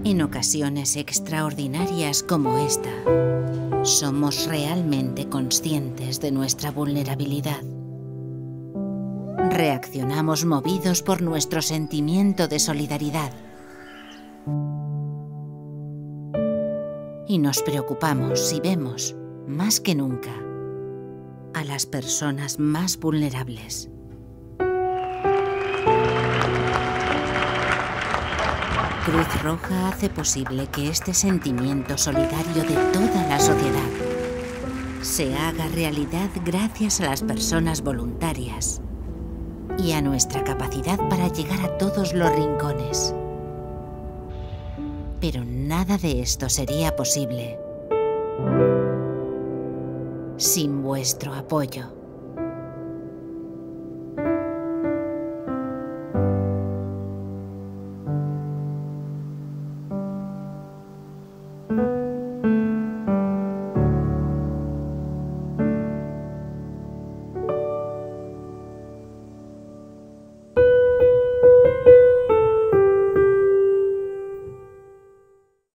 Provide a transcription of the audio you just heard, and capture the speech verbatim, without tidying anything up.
En ocasiones extraordinarias como esta, somos realmente conscientes de nuestra vulnerabilidad. Reaccionamos movidos por nuestro sentimiento de solidaridad. Y nos preocupamos si vemos, más que nunca, a las personas más vulnerables. Cruz Roja hace posible que este sentimiento solidario de toda la sociedad se haga realidad gracias a las personas voluntarias y a nuestra capacidad para llegar a todos los rincones. Pero nada de esto sería posible sin vuestro apoyo.